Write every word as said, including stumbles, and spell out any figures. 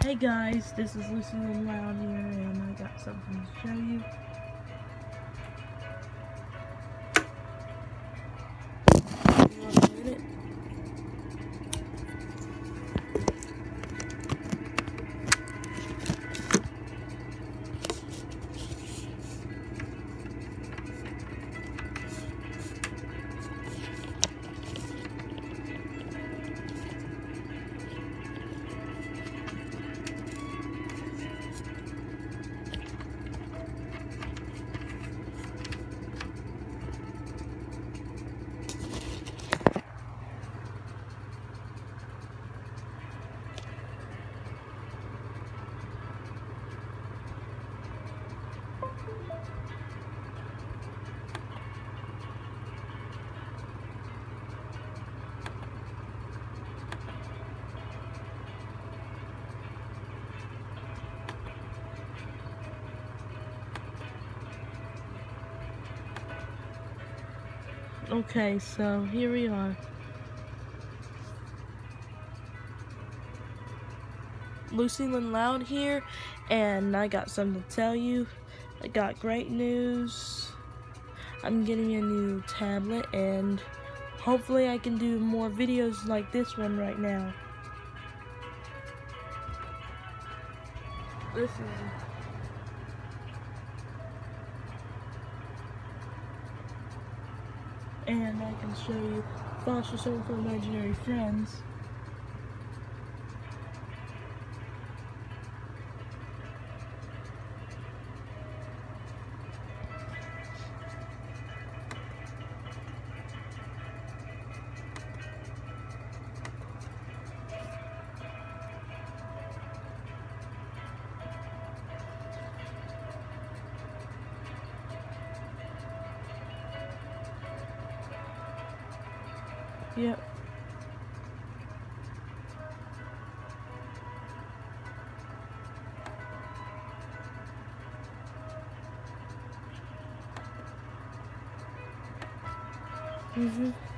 Hey guys, this is Lucy Lynn Loud here, and I got something to show you. You want to read it? Okay, so here we are. Lucy Lynn Loud here, and I got something to tell you. I got great news. I'm getting a new tablet, and hopefully I can do more videos like this one right now. This is and I can show you Foster Soul for Imaginary Friends. Yep. Mm-hmm.